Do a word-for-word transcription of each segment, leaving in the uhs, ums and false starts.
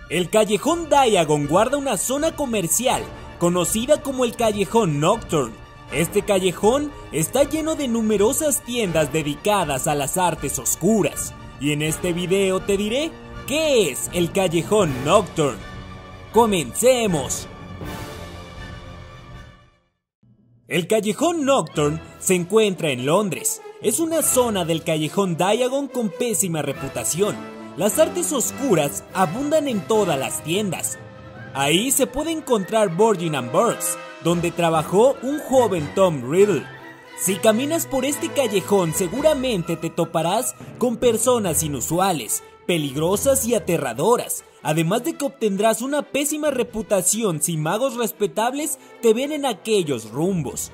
El Callejón Diagon guarda una zona comercial conocida como el Callejón Nocturne. Este callejón está lleno de numerosas tiendas dedicadas a las artes oscuras. Y en este video te diré qué es el Callejón Nocturne. ¡Comencemos! El Callejón Nocturne se encuentra en Londres. Es una zona del Callejón Diagon con pésima reputación. Las artes oscuras abundan en todas las tiendas. Ahí se puede encontrar Virgin and Burkes, donde trabajó un joven Tom Riddle. Si caminas por este callejón seguramente te toparás con personas inusuales, peligrosas y aterradoras, además de que obtendrás una pésima reputación si magos respetables te ven en aquellos rumbos.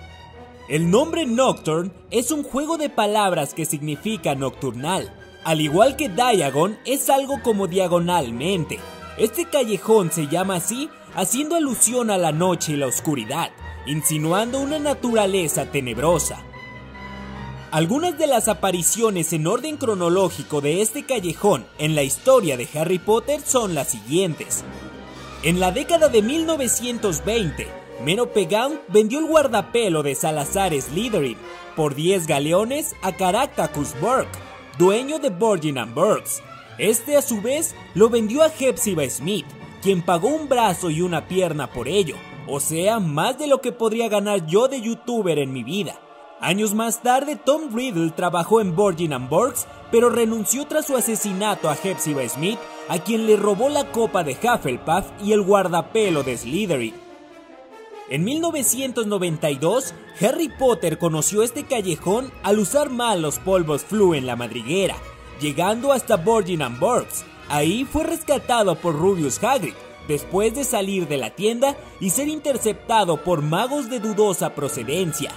El nombre Nocturne es un juego de palabras que significa nocturnal, al igual que Diagon es algo como diagonalmente. Este callejón se llama así haciendo alusión a la noche y la oscuridad, insinuando una naturaleza tenebrosa. Algunas de las apariciones en orden cronológico de este callejón en la historia de Harry Potter son las siguientes. En la década de mil novecientos veinte, Merope Gaunt vendió el guardapelo de Salazar Slytherin por diez galeones a Caractacus Burke, dueño de Virgin and Burkes. Este a su vez lo vendió a Hepzibah Smith, quien pagó un brazo y una pierna por ello, o sea, más de lo que podría ganar yo de youtuber en mi vida. Años más tarde, Tom Riddle trabajó en Virgin and Burkes, pero renunció tras su asesinato a Hepzibah Smith, a quien le robó la copa de Hufflepuff y el guardapelo de Slytherin. En mil novecientos noventa y dos, Harry Potter conoció este callejón al usar mal los polvos Floo en la madriguera, llegando hasta Virgin and Burkes. Ahí fue rescatado por Rubius Hagrid, después de salir de la tienda y ser interceptado por magos de dudosa procedencia.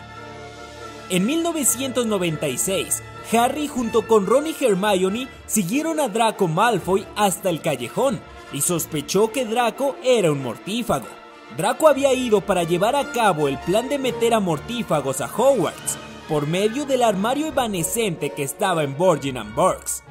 En mil novecientos noventa y seis, Harry junto con Ron y Hermione siguieron a Draco Malfoy hasta el callejón y sospechó que Draco era un mortífago. Draco había ido para llevar a cabo el plan de meter a mortífagos a Hogwarts por medio del armario evanescente que estaba en Virgin and Burkes.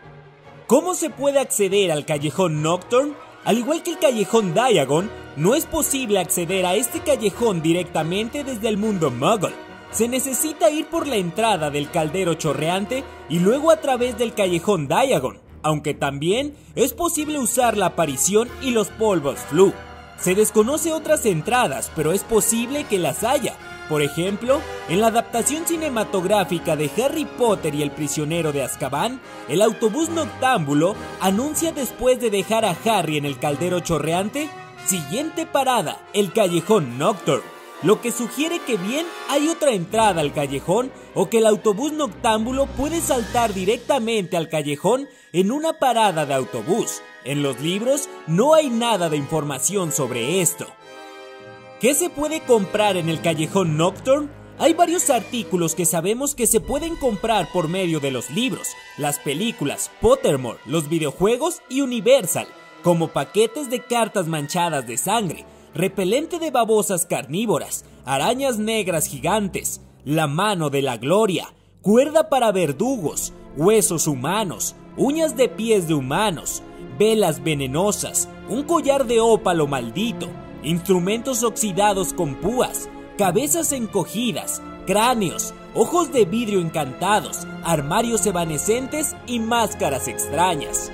¿Cómo se puede acceder al Callejón Nocturne? Al igual que el Callejón Diagon, no es posible acceder a este callejón directamente desde el mundo Muggle. Se necesita ir por la entrada del Caldero Chorreante y luego a través del Callejón Diagon, aunque también es posible usar la aparición y los polvos Floo. Se desconoce otras entradas, pero es posible que las haya. Por ejemplo, en la adaptación cinematográfica de Harry Potter y el prisionero de Azkaban, el autobús noctámbulo anuncia después de dejar a Harry en el Caldero Chorreante: siguiente parada, el Callejón Nocturne, lo que sugiere que bien hay otra entrada al callejón o que el autobús noctámbulo puede saltar directamente al callejón en una parada de autobús. En los libros no hay nada de información sobre esto. ¿Qué se puede comprar en el Callejón Nocturne? Hay varios artículos que sabemos que se pueden comprar por medio de los libros, las películas, Pottermore, los videojuegos y Universal, como paquetes de cartas manchadas de sangre, repelente de babosas carnívoras, arañas negras gigantes, la mano de la gloria, cuerda para verdugos, huesos humanos, uñas de pies de humanos, velas venenosas, un collar de ópalo maldito, instrumentos oxidados con púas, cabezas encogidas, cráneos, ojos de vidrio encantados, armarios evanescentes y máscaras extrañas.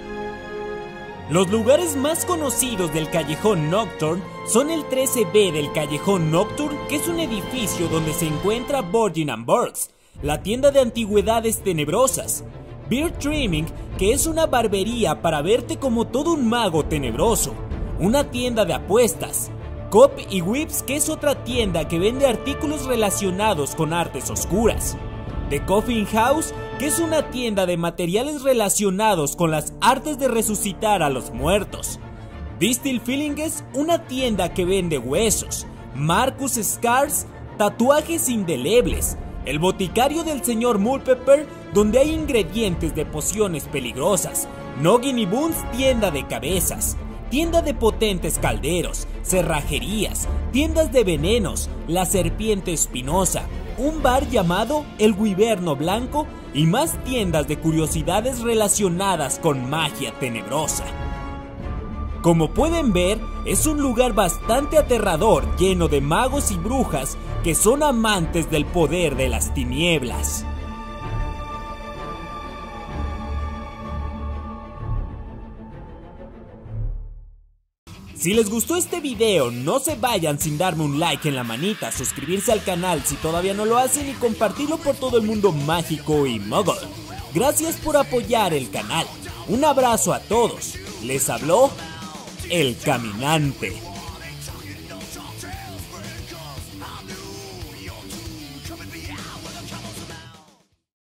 Los lugares más conocidos del Callejón Nocturne son el trece B del Callejón Nocturne, que es un edificio donde se encuentra Virgin and Burkes, la tienda de antigüedades tenebrosas, Beard Trimming, que es una barbería para verte como todo un mago tenebroso, una tienda de apuestas, Cop y Whips, que es otra tienda que vende artículos relacionados con artes oscuras, The Coffin House, que es una tienda de materiales relacionados con las artes de resucitar a los muertos, Distil Fillings, una tienda que vende huesos, Marcus Scars, tatuajes indelebles, el boticario del señor Mulpepper, donde hay ingredientes de pociones peligrosas, Noggin y Boons, tienda de cabezas, tienda de potentes calderos, cerrajerías, tiendas de venenos, la serpiente espinosa, un bar llamado El Wyverno Blanco y más tiendas de curiosidades relacionadas con magia tenebrosa. Como pueden ver, es un lugar bastante aterrador, lleno de magos y brujas que son amantes del poder de las tinieblas. Si les gustó este video, no se vayan sin darme un like en la manita, suscribirse al canal si todavía no lo hacen y compartirlo por todo el mundo mágico y muggle. Gracias por apoyar el canal. Un abrazo a todos. Les habló el Caminante.